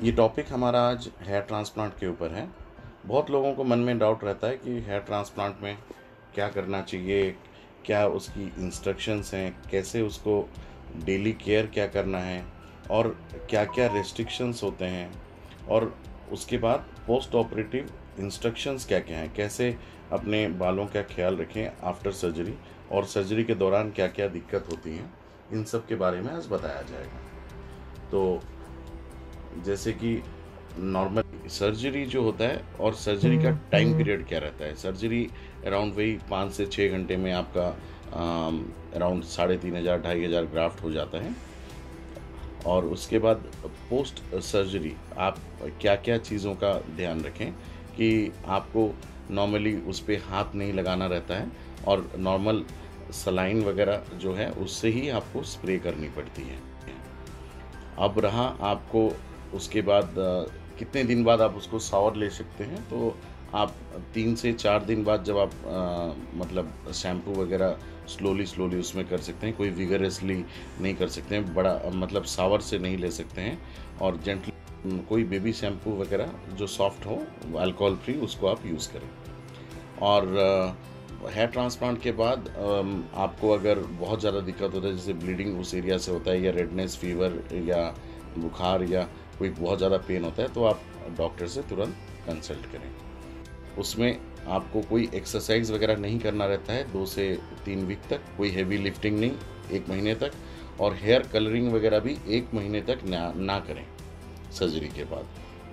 ये टॉपिक हमारा आज हेयर ट्रांसप्लांट के ऊपर है। बहुत लोगों को मन में डाउट रहता है कि हेयर ट्रांसप्लांट में क्या करना चाहिए, क्या उसकी इंस्ट्रक्शंस हैं, कैसे उसको डेली केयर क्या करना है और क्या क्या रेस्ट्रिक्शंस होते हैं, और उसके बाद पोस्ट ऑपरेटिव इंस्ट्रक्शंस क्या क्या हैं, कैसे अपने बालों का ख्याल रखें आफ्टर सर्जरी, और सर्जरी के दौरान क्या क्या दिक्कत होती हैं, इन सब के बारे में आज बताया जाएगा। तो जैसे कि नॉर्मल सर्जरी जो होता है और सर्जरी का टाइम पीरियड क्या रहता है। सर्जरी अराउंड वही 5 से 6 घंटे में आपका अराउंड 3,500 2,500 ग्राफ्ट हो जाता है। और उसके बाद पोस्ट सर्जरी आप क्या क्या चीज़ों का ध्यान रखें कि आपको नॉर्मली उस पर हाथ नहीं लगाना रहता है, और नॉर्मल सलाइन वगैरह जो है उससे ही आपको स्प्रे करनी पड़ती है। अब रहा आपको उसके बाद कितने दिन बाद आप उसको शावर ले सकते हैं, तो आप 3 से 4 दिन बाद जब आप मतलब शैम्पू वगैरह स्लोली उसमें कर सकते हैं। कोई विगरसली नहीं कर सकते हैं, बड़ा मतलब शावर से नहीं ले सकते हैं, और जेंटली कोई बेबी शैम्पू वगैरह जो सॉफ्ट हो, अल्कोहल फ्री, उसको आप यूज़ करें। और हेयर ट्रांसप्लांट के बाद आपको अगर बहुत ज़्यादा दिक्कत होता है, जैसे ब्लीडिंग उस एरिया से होता है, या रेडनेस, फीवर, या बुखार, या कोई बहुत ज़्यादा पेन होता है, तो आप डॉक्टर से तुरंत कंसल्ट करें। उसमें आपको कोई एक्सरसाइज वगैरह नहीं करना रहता है 2 से 3 वीक तक, कोई हैवी लिफ्टिंग नहीं 1 महीने तक, और हेयर कलरिंग वगैरह भी 1 महीने तक ना करें सर्जरी के बाद।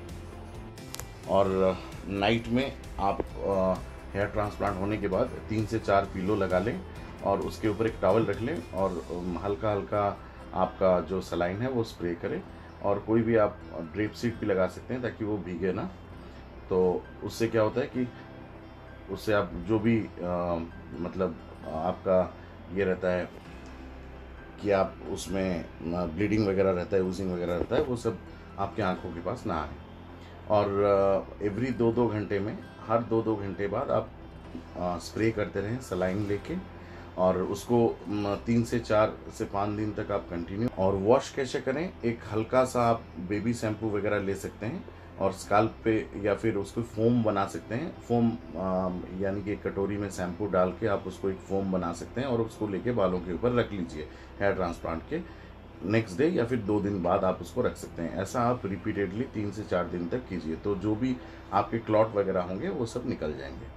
और नाइट में आप हेयर ट्रांसप्लांट होने के बाद 3 से 4 पिलो लगा लें, और उसके ऊपर एक टॉवल रख लें, और हल्का हल्का आपका जो सलाइन है वो स्प्रे करें। और कोई भी आप ड्रिप सीट भी लगा सकते हैं ताकि वो भीगे ना। तो उससे क्या होता है कि उससे आप जो भी मतलब आपका ये रहता है कि आप उसमें ब्लीडिंग वगैरह रहता है, यूजिंग वगैरह रहता है, वो सब आपके आंखों के पास ना आए। और एवरी 2-2 घंटे में, हर 2-2 घंटे बाद आप स्प्रे करते रहें सलाइन लेके, और उसको 3 से 4 से 5 दिन तक आप कंटिन्यू। और वॉश कैसे करें, एक हल्का सा आप बेबी शैम्पू वगैरह ले सकते हैं, और स्काल्प पे, या फिर उसको फोम बना सकते हैं। फोम यानी कि एक कटोरी में शैम्पू डाल के आप उसको एक फोम बना सकते हैं, और उसको लेके बालों के ऊपर रख लीजिए। हेयर ट्रांसप्लांट के नेक्स्ट डे या फिर 2 दिन बाद आप उसको रख सकते हैं। ऐसा आप रिपीटेडली 3 से 4 दिन तक कीजिए, तो जो भी आपके क्लॉट वगैरह होंगे वो सब निकल जाएंगे।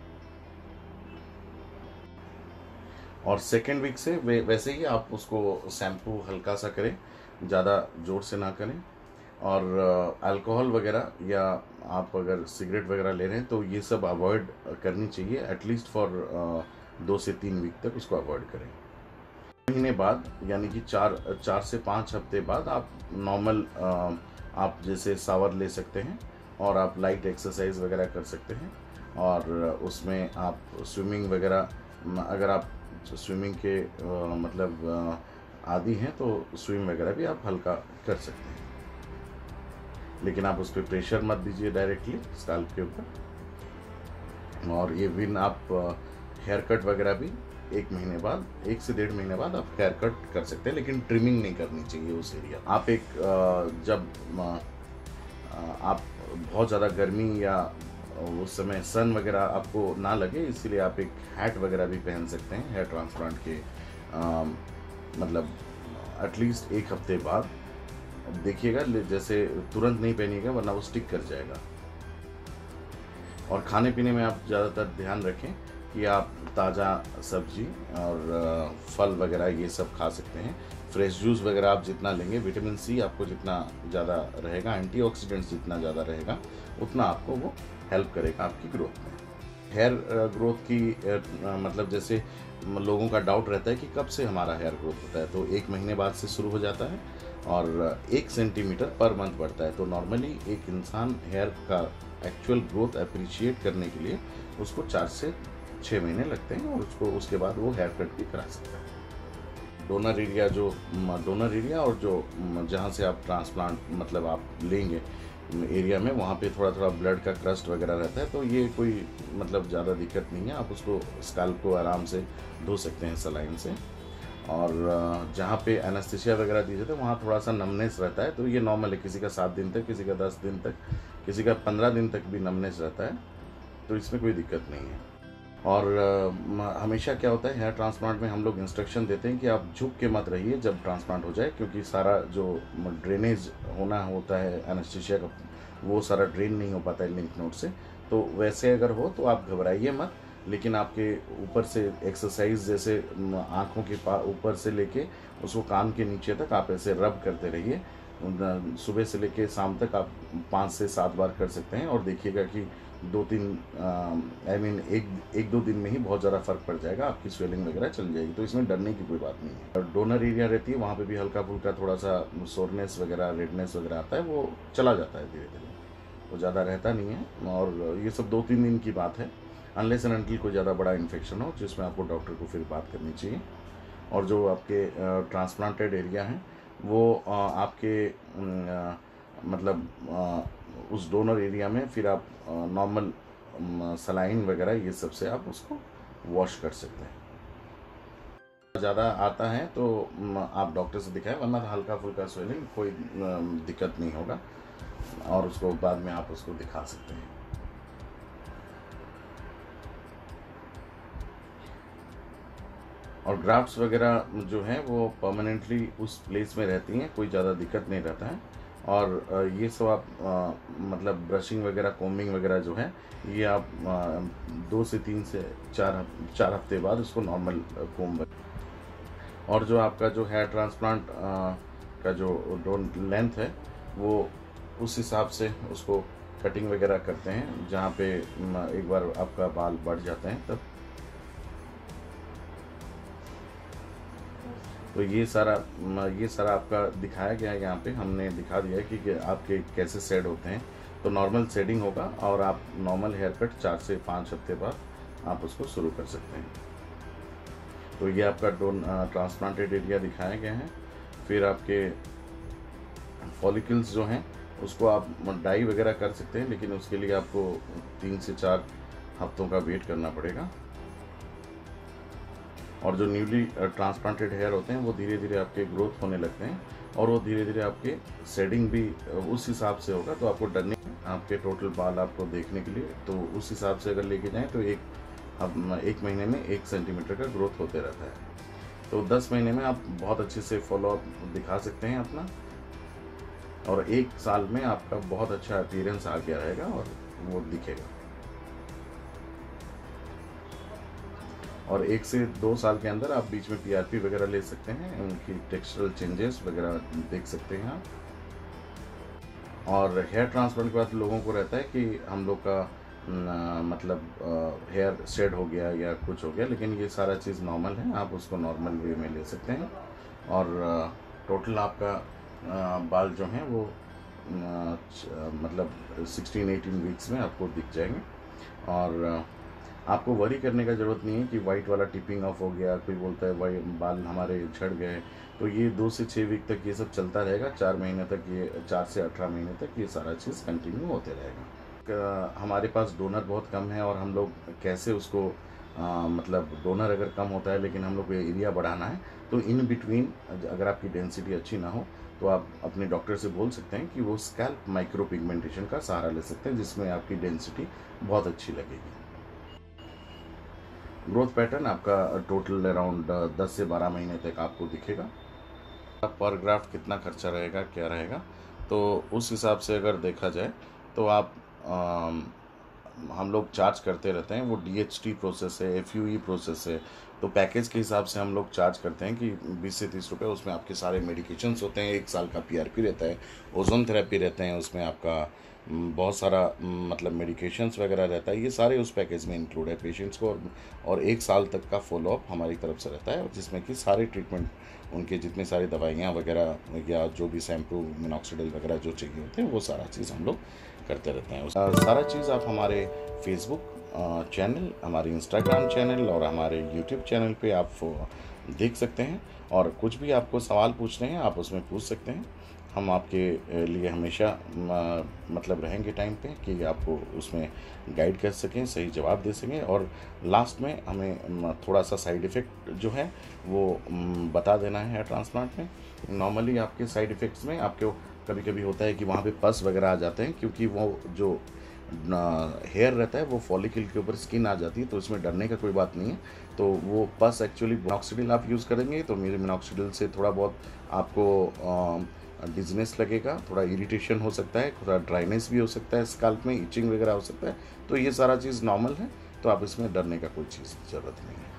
और सेकेंड वीक से वैसे ही आप उसको शैम्पू हल्का सा करें, ज़्यादा जोर से ना करें। और अल्कोहल वगैरह, या आप अगर सिगरेट वगैरह ले रहे हैं, तो ये सब अवॉइड करनी चाहिए। एटलीस्ट फॉर 2 से 3 वीक तक उसको अवॉइड करें। महीने बाद, यानी कि 4 से 5 हफ्ते बाद आप नॉर्मल आप जैसे शावर ले सकते हैं, और आप लाइट एक्सरसाइज वगैरह कर सकते हैं। और उसमें आप स्विमिंग वगैरह, अगर आप स्विमिंग के मतलब आदी हैं, तो स्विम वगैरह भी आप हल्का कर सकते हैं। लेकिन आप उस पर प्रेशर मत दीजिए डायरेक्टली स्काल्प के ऊपर। और ये विन आप हेयर कट वगैरह भी 1 महीने बाद, 1 से 1.5 महीने बाद आप हेयर कट कर सकते हैं, लेकिन ट्रिमिंग नहीं करनी चाहिए उस एरिया। आप एक जब आप बहुत ज़्यादा गर्मी या उस समय सन वगैरह आपको ना लगे, इसीलिए आप एक हैट वगैरह भी पहन सकते हैं हेयर ट्रांसप्लांट के मतलब एटलीस्ट 1 हफ्ते बाद। देखिएगा, जैसे तुरंत नहीं पहनिएगा, वरना वो स्टिक कर जाएगा। और खाने पीने में आप ज़्यादातर ध्यान रखें कि आप ताज़ा सब्जी और फल वगैरह ये सब खा सकते हैं। फ्रेश जूस वगैरह आप जितना लेंगे, विटामिन सी आपको जितना ज़्यादा रहेगा, एंटीऑक्सीडेंट्स जितना ज़्यादा रहेगा, उतना आपको वो हेल्प करेगा आपकी ग्रोथ में। हेयर ग्रोथ की मतलब जैसे लोगों का डाउट रहता है कि कब से हमारा हेयर ग्रोथ होता है, तो 1 महीने बाद से शुरू हो जाता है, और 1 सेंटीमीटर पर मंथ बढ़ता है। तो नॉर्मली एक इंसान हेयर का एक्चुअल ग्रोथ अप्रिशिएट करने के लिए उसको 4 से 6 महीने लगते हैं, और उसको उसके बाद वो हेयर कट भी करा सकता है। डोनर एरिया और जो जहाँ से आप ट्रांसप्लांट मतलब आप लेंगे एरिया में, वहाँ पे थोड़ा थोड़ा ब्लड का क्रस्ट वगैरह रहता है, तो ये कोई मतलब ज़्यादा दिक्कत नहीं है। आप उसको स्काल्प को आराम से धो सकते हैं सलाइन से। और जहाँ पे एनेस्थीसिया वगैरह दी जाती है वहाँ थोड़ा सा नमनेस रहता है, तो ये नॉर्मल है। किसी का 7 दिन तक, किसी का 10 दिन तक, किसी का 15 दिन तक भी नमनेस रहता है, तो इसमें कोई दिक्कत नहीं है। और हमेशा क्या होता है हेयर ट्रांसप्लांट में हम लोग इंस्ट्रक्शन देते हैं कि आप झुक के मत रहिए जब ट्रांसप्लांट हो जाए, क्योंकि सारा जो ड्रेनेज होना होता है एनेस्थीसिया का, वो सारा ड्रेन नहीं हो पाता है लिम्फ नोड से। तो वैसे अगर हो तो आप घबराइए मत, लेकिन आपके ऊपर से एक्सरसाइज जैसे आँखों के ऊपर से लेके उसको कान के नीचे तक आप ऐसे रब करते रहिए। सुबह से लेके शाम तक आप 5 से 7 बार कर सकते हैं, और देखिएगा कि 2-3 एक दो दिन में ही बहुत ज़्यादा फर्क पड़ जाएगा, आपकी स्वेलिंग वगैरह चल जाएगी। तो इसमें डरने की कोई बात नहीं है। डोनर एरिया रहती है वहाँ पे भी हल्का फुल्का थोड़ा सा सोरनेस वगैरह, रेडनेस वगैरह आता है, वो चला जाता है धीरे धीरे, वो ज़्यादा रहता नहीं है। और ये सब 2-3 दिन की बात है, अनलेस एंड अनटिल कोई ज़्यादा बड़ा इन्फेक्शन हो, जिसमें आपको डॉक्टर को फिर बात करनी चाहिए। और जो आपके ट्रांसप्लांटेड एरिया हैं वो आपके मतलब उस डोनर एरिया में फिर आप नॉर्मल सलाइन वगैरह ये सब से आप उसको वॉश कर सकते हैं। ज़्यादा आता है तो आप डॉक्टर से दिखाएं, वरना हल्का फुल्का स्वेलिंग कोई दिक्कत नहीं होगा, और उसको बाद में आप उसको दिखा सकते हैं। और ग्राफ्ट्स वगैरह जो हैं वो परमानेंटली उस प्लेस में रहती हैं, कोई ज़्यादा दिक्कत नहीं रहता है। और ये सब आप मतलब ब्रशिंग वगैरह, कोम्बिंग वगैरह जो है, ये आप 2 से 3 से 4 हफ्ते बाद उसको नॉर्मल कोम्ब। और जो आपका जो हेयर ट्रांसप्लांट का जो लेंथ है वो उस हिसाब से उसको कटिंग वगैरह करते हैं, जहाँ पे एक बार आपका बाल बढ़ जाते हैं तब। तो ये सारा आपका दिखाया गया है, यहाँ पे हमने दिखा दिया है कि आपके कैसे सेट होते हैं। तो नॉर्मल सेटिंग होगा, और आप नॉर्मल हेयर कट 4 से 5 हफ्ते बाद आप उसको शुरू कर सकते हैं। तो ये आपका ट्रांसप्लांटेड एरिया दिखाया गया है। फिर आपके फॉलिकल्स जो हैं उसको आप डाई वगैरह कर सकते हैं, लेकिन उसके लिए आपको 3 से 4 हफ्तों का वेट करना पड़ेगा। और जो न्यूली ट्रांसप्लांटेड हेयर होते हैं वो धीरे धीरे आपके ग्रोथ होने लगते हैं, और वो धीरे धीरे आपके शेडिंग भी उस हिसाब से होगा। तो आपको डरने, आपके टोटल बाल आपको देखने के लिए, तो उस हिसाब से अगर लेके जाएं तो एक महीने में 1 सेंटीमीटर का ग्रोथ होते रहता है। तो 10 महीने में आप बहुत अच्छे से फॉलोअप दिखा सकते हैं अपना, और 1 साल में आपका बहुत अच्छा अपीयरेंस आ गया रहेगा और वो दिखेगा। और 1 से 2 साल के अंदर आप बीच में PRP वगैरह ले सकते हैं, उनकी टेक्सचरल चेंजेस वगैरह देख सकते हैं आप। और हेयर ट्रांसप्लांट के बाद लोगों को रहता है कि हम लोग का मतलब हेयर शेड हो गया या कुछ हो गया, लेकिन ये सारा चीज़ नॉर्मल है, आप उसको नॉर्मल वे में ले सकते हैं। और टोटल आपका बाल जो हैं वो मतलब 16-18 वीक्स में आपको दिख जाएंगे। और आपको वरी करने का ज़रूरत नहीं है कि वाइट वाला टिपिंग ऑफ हो गया, कोई बोलता है वाइट बाल हमारे झड़ गए। तो ये 2 से 6 वीक तक ये सब चलता रहेगा, 4 महीने तक, ये 4 से 18 महीने तक ये सारा चीज़ कंटिन्यू होते रहेगा। हमारे पास डोनर बहुत कम है, और हम लोग कैसे उसको मतलब डोनर अगर कम होता है लेकिन हम लोग को एरिया बढ़ाना है, तो इन बिटवीन अगर आपकी डेंसिटी अच्छी ना हो तो आप अपने डॉक्टर से बोल सकते हैं कि वो स्कैल्प माइक्रो पिगमेंटेशन का सहारा ले सकते हैं, जिसमें आपकी डेंसिटी बहुत अच्छी लगेगी। ग्रोथ पैटर्न आपका टोटल अराउंड 10 से 12 महीने तक आपको दिखेगा। पर ग्राफ्ट कितना खर्चा रहेगा, क्या रहेगा, तो उस हिसाब से अगर देखा जाए तो आप हम लोग चार्ज करते रहते हैं। वो DHT प्रोसेस है, FUE प्रोसेस है। तो पैकेज के हिसाब से हम लोग चार्ज करते हैं कि 20 से 30 रुपये। उसमें आपके सारे मेडिकेशंस होते हैं, 1 साल का PRP रहता है, ओजोन थेरेपी रहते हैं, उसमें आपका बहुत सारा मतलब मेडिकेशंस वगैरह रहता है। ये सारे उस पैकेज में इंक्लूड है पेशेंट्स को। और 1 साल तक का फॉलोअप हमारी तरफ से रहता है, जिसमें कि सारे ट्रीटमेंट, उनके जितनी सारी दवाइयाँ वगैरह या जो भी शैम्पू, मिनॉक्सिडिल वगैरह जो चाहिए होते हैं, वो सारा चीज़ हम लोग करते रहते हैं। सारा चीज़ आप हमारे फेसबुक चैनल, हमारे इंस्टाग्राम चैनल और हमारे यूट्यूब चैनल पे आप देख सकते हैं। और कुछ भी आपको सवाल पूछने हैं आप उसमें पूछ सकते हैं। हम आपके लिए हमेशा मतलब रहेंगे टाइम पे कि आपको उसमें गाइड कर सकें, सही जवाब दे सकें, और लास्ट में हमें थोड़ा सा साइड इफ़ेक्ट जो है वो बता देना है हेयर ट्रांसप्लांट में। नॉर्मली आपके साइड इफ़ेक्ट्स में आपको कभी कभी होता है कि वहाँ पे पस वगैरह आ जाते हैं, क्योंकि वो जो हेयर रहता है वो फॉलिकल के ऊपर स्किन आ जाती है, तो इसमें डरने का कोई बात नहीं है। तो वो पस एक्चुअली मिनॉक्सिडिल आप यूज़ करेंगे तो मेरे मिनॉक्सिडिल से थोड़ा बहुत आपको डिजनेस लगेगा, थोड़ा इरिटेशन हो सकता है, थोड़ा ड्राइनेस भी हो सकता है, स्काल्प में इचिंग वगैरह हो सकता है। तो ये सारा चीज़ नॉर्मल है, तो आप इसमें डरने का कोई चीज़ ज़रूरत नहीं है।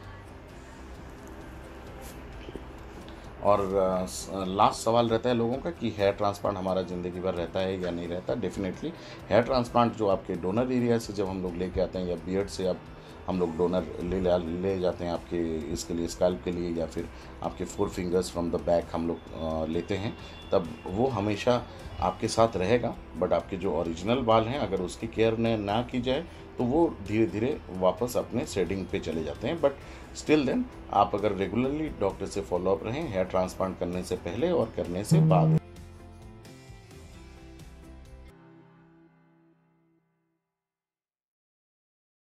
और लास्ट सवाल रहता है लोगों का कि हेयर ट्रांसप्लांट हमारा ज़िंदगी भर रहता है या नहीं रहता। डेफिनेटली हेयर ट्रांसप्लांट जो आपके डोनर एरिया से जब हम लोग लेके आते हैं, या बियर्ड से अब हम लोग डोनर ले जाते हैं आपके इसके लिए, स्कैल्प के लिए, या फिर आपके 4 फिंगर्स फ्रॉम द बैक हम लोग लेते हैं, तब वो हमेशा आपके साथ रहेगा। बट आपके जो ओरिजिनल बाल हैं अगर उसकी केयर ना की जाए तो वो धीरे धीरे वापस अपने शेडिंग पे चले जाते हैं। बट स्टिल देन आप अगर रेगुलरली डॉक्टर से फॉलोअप रहें हेयर ट्रांसप्लांट करने से पहले और करने से बाद।